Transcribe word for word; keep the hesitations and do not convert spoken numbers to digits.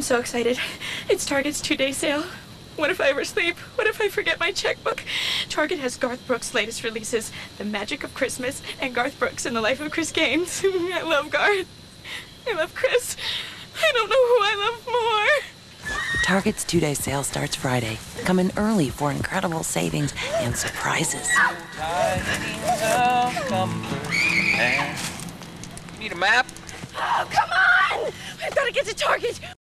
I'm so excited. It's Target's two-day sale. What if I oversleep? What if I forget my checkbook? Target has Garth Brooks' latest releases, The Magic of Christmas, and Garth Brooks in the Life of Chris Gaines. I love Garth. I love Chris. I don't know who I love more. Target's two-day sale starts Friday. Come in early for incredible savings and surprises. Need a map? Oh, come on! I've got to get to Target.